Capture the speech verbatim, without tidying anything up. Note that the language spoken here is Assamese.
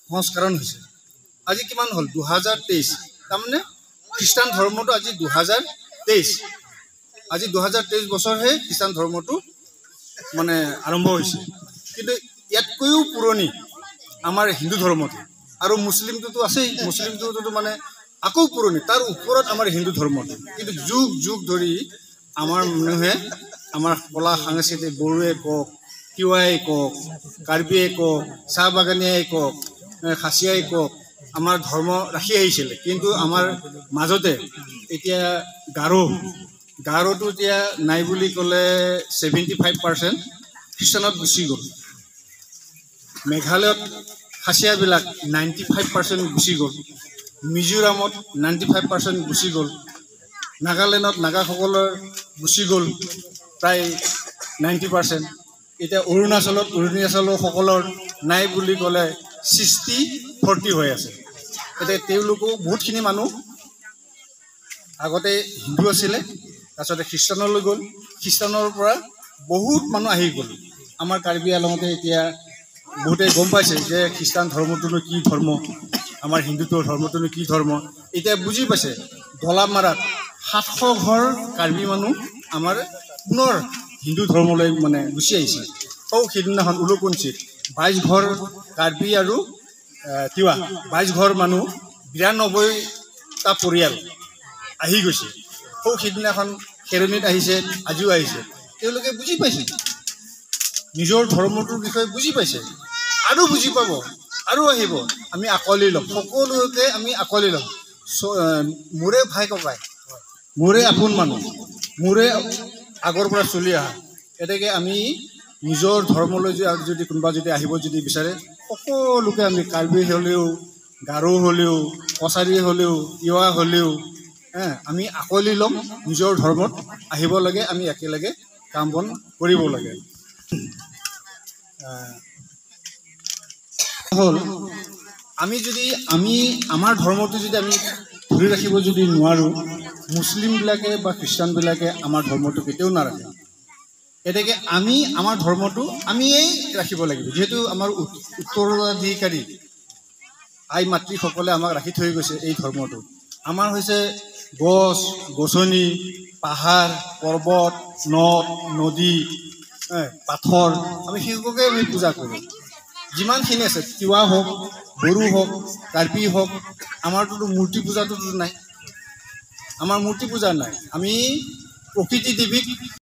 সংস্কৰণ হৈছে আজি কিমান হ'ল দুহাজাৰ তেইছ তাৰমানে খ্ৰীষ্টান ধৰ্মটো আজি দুহাজাৰ তেইছ আজি দুহাজাৰ তেইছ বছৰহে খ্ৰীষ্টান ধৰ্মটো মানে আৰম্ভ হৈছে কিন্তু ইয়াতকৈও পুৰণি আমাৰ হিন্দু ধৰ্মটো আৰু মুছলিমটোতো আছেই মুছলিমটোতো মানে আকৌ পুৰণি তাৰ ওপৰত আমাৰ হিন্দু ধৰ্মটো কিন্তু যুগ যুগ ধৰি আমাৰ মানুহে আমাৰ কলা সাংস্কৃতিক বড়োৱে কওক তিৱাই কওক কাৰ্বিয়ে কওক চাহ বাগানীয়াই কওক খাচীয়াই কওক আমাৰ ধৰ্ম ৰাখি আহিছিল কিন্তু আমাৰ মাজতে এতিয়া গাৰো গাৰোটো এতিয়া নাই বুলি ক'লে ছেভেণ্টি ফাইভ পাৰ্চেণ্ট খ্ৰীষ্টানত গুচি গ'ল মেঘালয়ত খাচীয়াবিলাক নাইণ্টি ফাইভ পাৰ্চেণ্ট গুচি গ'ল মিজোৰামত নাইণ্টি ফাইভ পাৰ্চেণ্ট গুচি গ'ল নাগালেণ্ডত নাগাসকলৰ গুচি গ'ল প্ৰায় নাইণ্টি পাৰ্চেণ্ট এতিয়া অৰুণাচলত অৰুণাচলৰ সকলৰ নাই বুলি ক'লে ছিক্সটি ফৰ্টি হৈ আছে এতিয়া তেওঁলোকো বহুতখিনি মানুহ আগতে হিন্দু আছিলে তাৰপিছতে খ্ৰীষ্টানলৈ গ'ল খ্ৰীষ্টানৰ পৰা বহুত মানুহ আহি গ'ল আমাৰ কাৰ্বি আলঙতে এতিয়া বহুতে গম পাইছে যে খ্ৰীষ্টান ধৰ্মটোনো কি ধৰ্ম আমাৰ হিন্দুত্বৰ ধৰ্মটোনো কি ধৰ্ম এতিয়া বুজি পাইছে গলামাৰাত সাতশ ঘৰ কাৰ্বি মানুহ আমাৰ পুনৰ হিন্দু ধৰ্মলৈ মানে গুচি আহিছে সৌ সিদিনাখন উলুপঞ্চীত বাইছ ঘৰ কাৰ্বি আৰু তিৱা বাইছ ঘৰ মানুহ বিৰান্নব্বৈটা পৰিয়াল আহি গৈছে সৌ সিদিনাখন খেৰণিত আহিছে আজিও আহিছে তেওঁলোকে বুজি পাইছে নিজৰ ধৰ্মটোৰ বিষয়ে বুজি পাইছে আৰু বুজি পাব আৰু আহিব আমি আঁকোৱালি ল'ম সকলোকে আমি আঁকোৱালি ল'ম মোৰে ভাই ককাই মোৰে আপোন মানুহ মোৰে আগৰ পৰা চলি অহা এতেকে আমি নিজৰ ধৰ্মলৈ যদি কোনোবা যদি আহিব যদি বিচাৰে সকলোকে আমি কাৰ্বি হ'লেও গাৰো হ'লেও কছাৰী হ'লেও তিৱা হ'লেও আমি আঁকোৱালি ল'ম নিজৰ ধৰ্মত আহিব লাগে আমি একেলগে কাম বন কৰিব লাগে হ'ল আমি যদি আমি আমাৰ ধৰ্মটো যদি আমি ধৰি ৰাখিব যদি নোৱাৰোঁ মুছলিমবিলাকে বা খ্ৰীষ্টানবিলাকে আমাৰ ধৰ্মটো কেতিয়াও নাৰাখে এতেকে আমি আমাৰ ধৰ্মটো আমিয়েই ৰাখিব লাগিব যিহেতু আমাৰ উত্তৰাধিকাৰী আই মাতৃসকলে আমাক ৰাখি থৈ গৈছে এই ধৰ্মটো আমাৰ হৈছে গছ গছনি পাহাৰ পৰ্বত নদ নদী পাথৰ আমি সেইবোৰকে আমি পূজা কৰোঁ যিমানখিনি আছে তিৱা হওক বড়ো হওক কাৰ্বি হওক আমাৰটোতো মূৰ্তি পূজাটোতো নাই আমাৰ মূৰ্তি পূজা নাই আমি প্ৰকৃতি দেৱীক